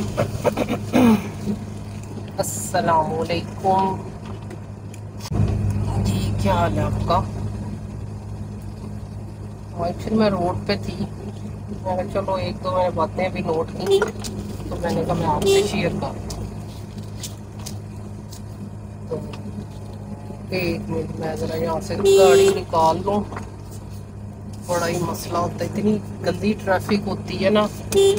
अस्सलामुअलैकुम जी, क्या हाल है आपका? आज फिर मैं रोड पे थी। मैंने चलो एक दो मैंने बातें भी नोट की, तो मैंने कहा मैं आपसे शेयर कर। तो एक मिनट, मैं ज़रा यहाँ से गाड़ी निकाल लूँ। बड़ा ही मसला होता है, इतनी गंदी ट्रैफिक होती है ना।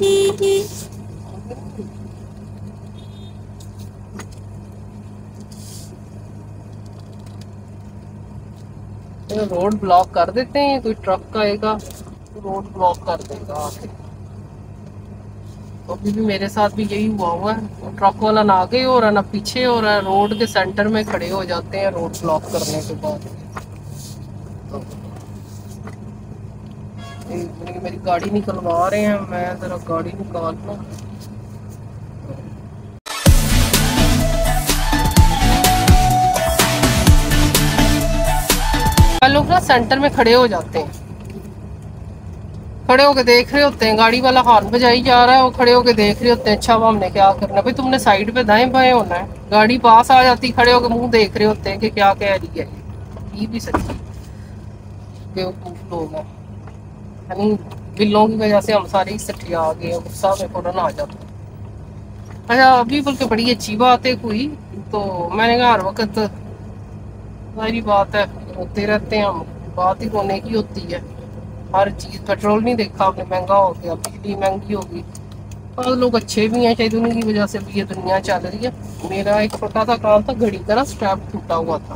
रोड ब्लॉक कर देते हैं, कोई ट्रक आएगा तो रोड ब्लॉक कर देगा आके। तो अभी भी मेरे साथ भी यही हुआ है, ट्रक वाला ना आगे हो रहा ना पीछे हो रहा है, रोड के सेंटर में खड़े हो जाते हैं रोड ब्लॉक करने के बाद। तो एक मिनट, मेरी गाड़ी निकलवा रहे हैं, मैं जरा गाड़ी निकाल लूँ। लोग ना सेंटर में खड़े हो जाते हैं, खड़े होके देख रहे होते हैं, गाड़ी वाला हॉर्न बजाई जा रहा है, वो खड़े होके देख रहे होते हैं। अच्छा, वो हमने क्या करना भाई, तुमने साइड पे दाएं बाएं होना है। गाड़ी पास आ जाती, खड़े होके मुंह देख रहे होते हैं कि क्या कह रही है। ये भी सच्ची बेवकूफ लोग हैं। यानी बिल्लों की वजह से हम सारे इकट्ठे आ गए, गुस्सा में फौरन आ जाता है। अच्छा, अभी बल्कि बड़ी अच्छी बात है कोई, तो मैंने कहा हर वक्त सारी बात है, होते रहते हैं हम, बात ही होने की होती है। हर चीज़, पेट्रोल नहीं देखा आपने, महंगा हो गया, बिजली महंगी होगी। और लोग अच्छे भी हैं, शायद उन्हीं की वजह से भी ये दुनिया चल रही है। मेरा एक छोटा सा काम था, घड़ी का ना स्ट्रैप टूटा हुआ था,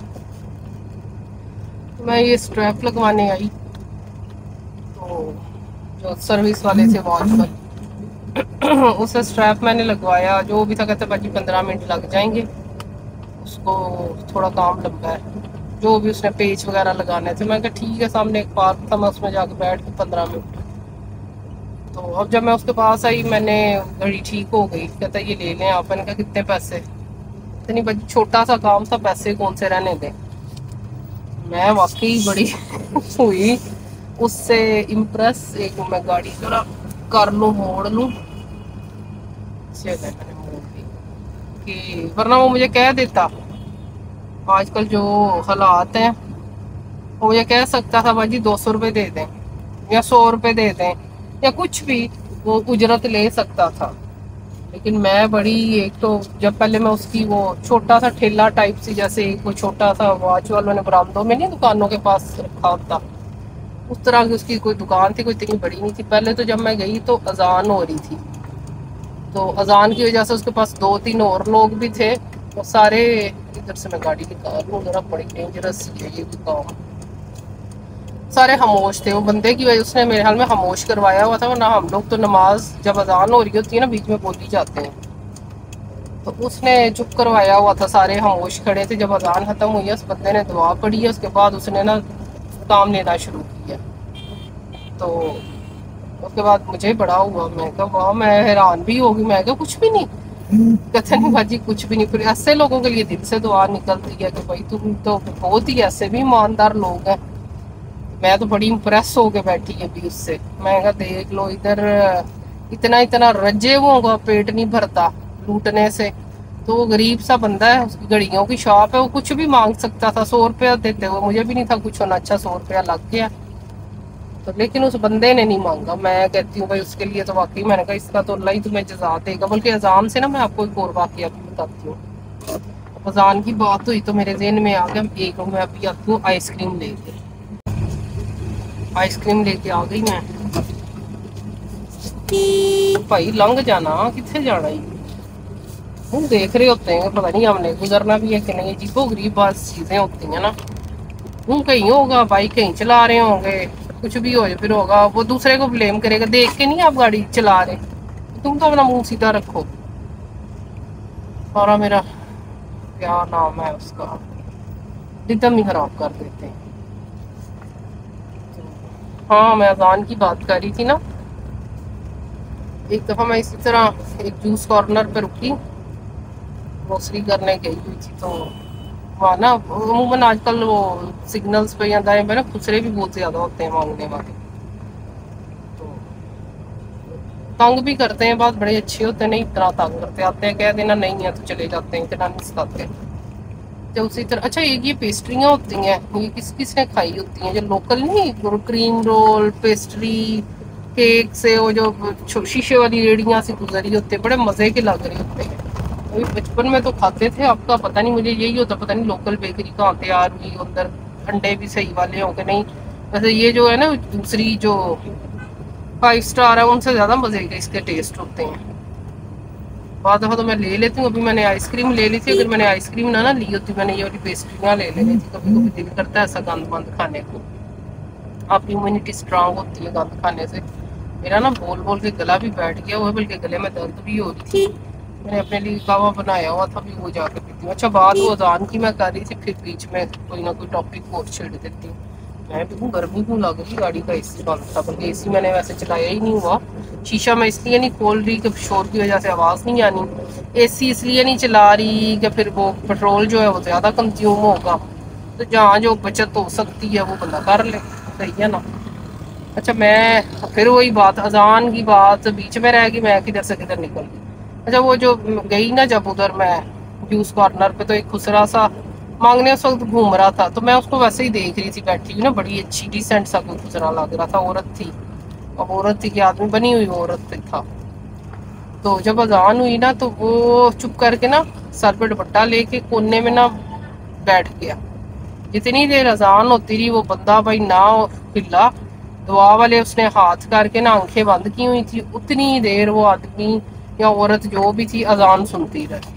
मैं ये स्ट्रैप लगवाने आई। तो जो सर्विस वाले थे वॉच पर उसे स्ट्रैप मैंने लगवाया। जो भी था कहते भाजी 15 मिनट लग जाएंगे, उसको थोड़ा काम लंबा है। जो भी उसने पेच वगैरह लगाने थे, मैं कहा ठीक है, सामने एक पार्क था, मैं उसमें जाके बैठ के 15 मिनट। तो अब जब मैं उसके पास आई, मैंने घड़ी ठीक हो गई, कहता ये ले लें आप। मैंने कहा कितने पैसे? इतनी बड़ी छोटा सा काम था, पैसे कौन से रहने दें। मैं वाकई बड़ी हुई उससे इम्प्रेस। एक मैं गाड़ी जरा कर लूँ, मोड़ लूँ, मैंने मोड़ दी कि वरना वो मुझे कह देता। आजकल जो हालात हैं, वो ये कह सकता था भाजी 200 रुपये दे दें या 100 रुपये दे दें या कुछ भी, वो उजरत ले सकता था। लेकिन मैं बड़ी, एक तो जब पहले मैं उसकी वो छोटा सा ठेला टाइप सी, जैसे वो छोटा सा वॉच वालों ने बरामदों में नहीं दुकानों के पास रखा होता, उस तरह की उसकी कोई दुकान थी, कोई इतनी बड़ी नहीं थी। पहले तो जब मैं गई तो अजान हो रही थी, तो अजान की वजह से उसके पास 2-3 और लोग भी थे। वो सारे, इधर से मैं गाड़ी निकाल लूँ जरा, बड़ी डेंजरस है ये दुकान। सारे खामोश थे, वो बंदे की वजह उसने मेरे हाल में खामोश करवाया हुआ था। वरना हम लोग तो नमाज जब अजान हो रही होती है ना, बीच में बोली जाते हैं, तो उसने चुप करवाया हुआ था, सारे खामोश खड़े थे। जब अजान खत्म हुई है, उस बंदे ने दुआ पढ़ी है, उसके बाद उसने ना काम लेना शुरू किया। तो उसके बाद मुझे बड़ा हुआ, मैं कहा वाह, मैं हैरान भी होगी। मैं कहा कुछ भी नहीं? कहते नहीं भाजी कुछ भी नहीं। फिर ऐसे लोगों के लिए दिल से दुआ निकलती है कि भाई तुम तो बहुत ही ऐसे भी ईमानदार लोग हैं। मैं तो बड़ी इम्प्रेस होके बैठी अभी उससे। मैं कहा देख लो इधर, इतना इतना रजे हुओं का पेट नहीं भरता लूटने से। तो वो गरीब सा बंदा है, उसकी घड़ियों की शॉप है, वो कुछ भी मांग सकता था। 100 रुपया देते हुए मुझे भी नहीं था कुछ होना। अच्छा, 100 रुपया लग गया तो, लेकिन उस बंदे ने नहीं मांगा। मैं कहती हूँ भाई उसके लिए तो वाकई, मैंने कहा इसका तो अल्लाह ही तुम्हें जजा देगा। बल्कि अजान से ना मैं आपको एक और वाकया भी बताती हूँ। अजान की बात हुई तो मेरे जहन में आ गया, एक मैं अभी आती हूँ आइसक्रीम लेके। आइसक्रीम लेके आ गई मैं। भाई लंघ जाना, कितने जाना ही। हम देख रहे होते हैं, पता नहीं हमने गुजरना भी है कि नहीं। अजीबो गरीब बात चीजें होती हैं ना। हूँ कहीं होगा, बाइक कहीं चला रहे होंगे, कुछ भी हो फिर होगा, वो दूसरे को ब्लेम करेगा। देख के नहीं आप गाड़ी चला रहे, तुम तो अपना मुंह सीधा रखो। और मेरा क्या नाम है उसका, रिदम ही खराब कर देते हैं। हाँ, मैं अजान की बात कर रही थी ना। एक दफ़ा मैं इसी तरह एक जूस कॉर्नर पे रुकी, ग्रोसरी करने गई हुई थी। तो वहाँ ना अमूमन आजकल वो सिग्नल्स पे या दाएं पे ना खुचरे भी बहुत ज़्यादा होते हैं मांगने वाले। तो तंग भी करते हैं, बात बड़े अच्छे होते हैं, नहीं इतना तंग करते, आते हैं कह देना नहीं है तो चले जाते हैं, इतना नहीं सिखाते। तो उसी तरह अच्छा ये पेस्ट्रियाँ होती हैं, ये किस किसने खाई होती हैं जो लोकल, नहीं क्रीम रोल पेस्ट्री केक से, वो जो शीशे वाली रेड़ियाँ से गुजरी होते हैं, बड़े मज़े के लग रहे होते हैं। अभी बचपन में तो खाते थे, आपका पता नहीं, मुझे यही होता पता नहीं लोकल बेकरी कहाँ तैयार हुई, अंदर अंडे भी सही वाले होंगे नहीं। वैसे ये जो है ना दूसरी जो 5 स्टार है उनसे ज़्यादा मज़े के इसके टेस्ट होते हैं। बाद दफ़ा तो मैं ले लेती हूँ, अभी मैंने आइसक्रीम ले ली थी, अगर मैंने आइसक्रीम ना ली होती मैंने ये वाली पेस्ट्रियाँ ले लेनी थी। कभी कभी दिल करता है ऐसा गंद बंद खाने को, आपकी इम्यूनिटी स्ट्रांग होती है गंद खाने से। मेरा ना बोल बोल के गला भी बैठ गया हुआ है, बल्कि गले में दर्द भी हो रही थी। मैंने अपने लिए कावा बनाया हुआ था, भी वो जाके पीती हूँ। अच्छा बात वो अजान की मैं कर रही थी, फिर बीच में कोई ना कोई टॉपिक और छेड़ देती हूँ। मैं भी गर्मी क्यों लग रही, गाड़ी का एसी बंद था, बल्कि एसी मैंने वैसे चलाया ही नहीं हुआ। शीशा मैं इसलिए नहीं खोल रही कि शोर की वजह से आवाज़ नहीं आनी, एसी इसलिए नहीं चला रही कि फिर वो पेट्रोल जो है वो ज़्यादा कंज्यूम होगा, तो जहाँ जो बचत हो सकती है वो बंदा कर ले, सही है ना। अच्छा मैं फिर वही बात, अजान की बात बीच में रह गई, मैं किधर से किधर निकल गई। अच्छा वो जो गई ना जब उधर मैं जूस कॉर्नर पे, तो एक खुसरा सा मांगने उस वक्त घूम रहा था, तो मैं उसको वैसे ही देख रही थी बैठी हुई ना, बड़ी अच्छी डिसेंट सा कोई खुसरा लग रहा था, औरत थी। अब औरत थी कि आदमी, बनी हुई औरत पे था। तो जब अजान हुई ना तो वो चुप करके ना सर पे दुपट्टा लेके कोने में ना बैठ गया। जितनी देर अजान होती रही वो बंदा भाई ना हिला, दुआ वाले उसने हाथ करके ना आंखें बंद की हुई थी, उतनी देर वो आदमी या औरत जो भी थी अजान सुनती रही।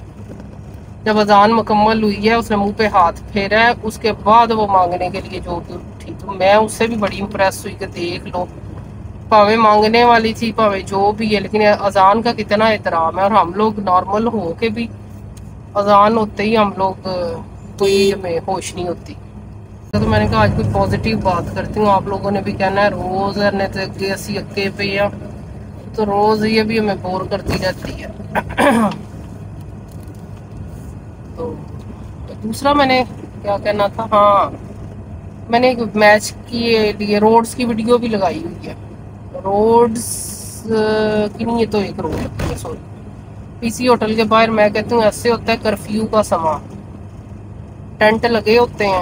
जब अजान मुकम्मल हुई है उसने मुंह पे हाथ फेरा है, उसके बाद वो मांगने के लिए जो भी उठी। तो मैं उससे भी बड़ी इंप्रेस हुई कि देख लो, भावे मांगने वाली थी भावे जो भी है, लेकिन अजान का कितना एहतराम है। और हम लोग नॉर्मल हो के भी अजान होते ही हम लोग कोई हमें होश नहीं होती। तो मैंने कहा आज कोई पॉजिटिव बात करती हूँ, आप लोगों ने भी कहना है रोज ने तो अगे असी अगे पे आ, तो रोज ये भी हमें बोर करती रहती है। तो दूसरा मैंने क्या कहना था, हाँ मैंने एक मैच के लिए रोड्स की वीडियो भी लगाई हुई है। रोड्स की नहीं, ये तो एक रोड है सॉरी, पीसी होटल के बाहर मैं कहती हूँ ऐसे होता है कर्फ्यू का समा, टेंट लगे होते हैं,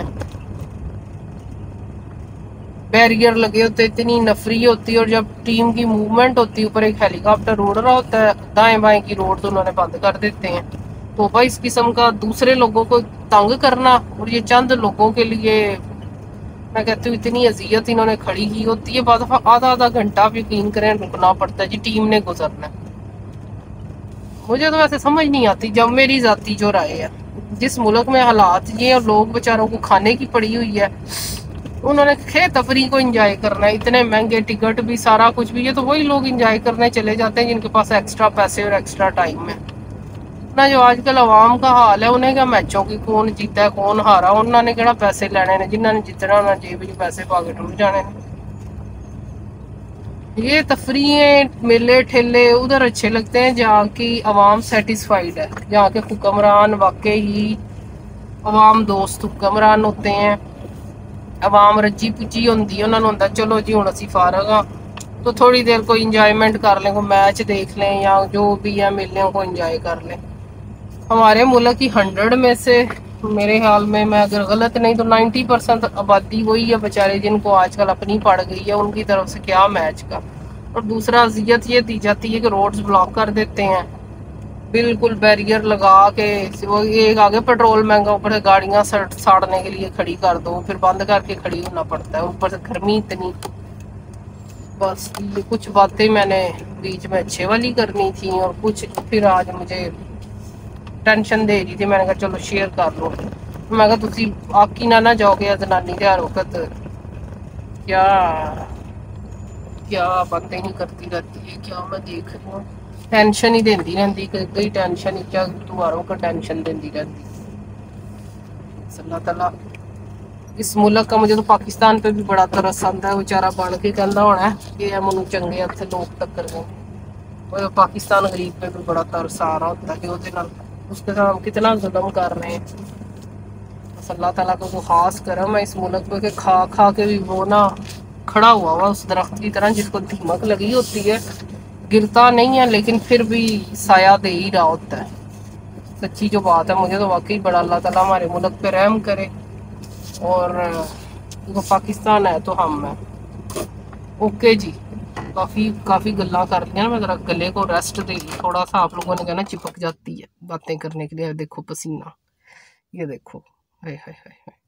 बैरियर लगे होते, इतनी नफरी होती है, और जब टीम की मूवमेंट होती है ऊपर एक हेलीकॉप्टर उड़ रहा होता है, दाएं बाएं की रोड तो उन्होंने बंद कर देते हैं। तो भाई इस किस्म का दूसरे लोगों को तंग करना, और ये चंद लोगों के लिए मैं कहती हूँ इतनी अजियत इन्होंने खड़ी की होती है। बाद आधा आधा घंटा आप यकीन करें रुकना पड़ता है जी, टीम ने गुजरना है। मुझे तो वैसे समझ नहीं आती, जब मेरी जाती जो राय है, जिस मुल्क में हालात ये और लोग बेचारों को खाने की पड़ी हुई है, उन्होंने खे तफरी को एंजॉय करना है, इतने महंगे टिकट भी सारा कुछ भी, ये तो वही लोग एंजॉय करने चले जाते हैं जिनके पास एक्स्ट्रा पैसे और एक्स्ट्रा टाइम है ना। जो आजकल अवाम का हाल है, उन्हें क्या मैचों की कौन जीता है कौन हारा, उन्होंने केड़ा पैसे लेने ने, जिन्होंने जितना उन्होंने जेब च पैसे पा के टुर जाने ने। ये तफरीहें मेले ठेले उधर अच्छे लगते हैं जहाँ की अवाम सेटिस्फाइड है, जहाँ के हुक्मरान वाकई ही अवाम दोस्त हुक्मरान होते हैं। अवाम रजी पुजी होंगी, उन्होंने होंदा चलो जी हुण असीं फारग हाँ, तो थोड़ी देर कोई इंजॉयमेंट कर लें, कोई मैच देख लें या जो भी है मेले को इंजॉय कर लें। हमारे मुल्क की 100 में से मेरे ख्याल में, मैं अगर गलत नहीं तो 90% आबादी वही है बेचारे जिनको आजकल अपनी पड़ गई है, उनकी तरफ से क्या मैच का। और दूसरा अजियत ये दी जाती है कि रोड्स ब्लॉक कर देते हैं, बिल्कुल बैरियर लगा के, वो एक आगे पेट्रोल महंगा, ऊपर से गाड़ियां साड़ने के लिए खड़ी कर दो, फिर बंद करके खड़ी होना पड़ता है, ऊपर से गर्मी इतनी। बस ये कुछ बातें मैंने बीच में अच्छे वाली करनी थी, और कुछ फिर आज मुझे टेंशन दे रही थी, मैंने कहा चलो शेयर कर लो। मैं कहा तुसी आकी ना जाओगे जनानी हर वक्त क्या क्या बातें नहीं करती रहती है, क्या मैं देख रही हूँ, टेंशन ही देती रहती, कई टेंशन ही क्या दोबारों का टेंशन देती रहती। अल्लाह ताला इस मुल्क का, मुझे तो पाकिस्तान पे भी बड़ा तरस आता है, बेचारा बन के कहता होना है कि मैं चंगे हथे लोग टक्कर गए। पाकिस्तान गरीब पे भी बड़ा तरस आ रहा होता है कि उसके साथ हम कितना जुल्म कर रहे हैं। अल्लाह ताला को वो खास करम है इस मुल्क पे कि खा खा के भी वो ना खड़ा हुआ उस दरख्त की तरह जिसको दीमक लगी होती है, गिरता नहीं है लेकिन फिर भी साया दे ही रहा होता है। सच्ची जो बात है, मुझे तो वाकई बड़ा अल्लाह ताला हमारे मुल्क पे रहम करे। और देखो पाकिस्तान है तो हम है। ओके जी, काफ़ी काफ़ी गल्ला कर लिया ना, मैं ज़रा गले को रेस्ट दे ली थोड़ा सा। आप लोगों ने कहना चिपक जाती है बातें करने के लिए। देखो पसीना, ये देखो, हाय हाय हाय।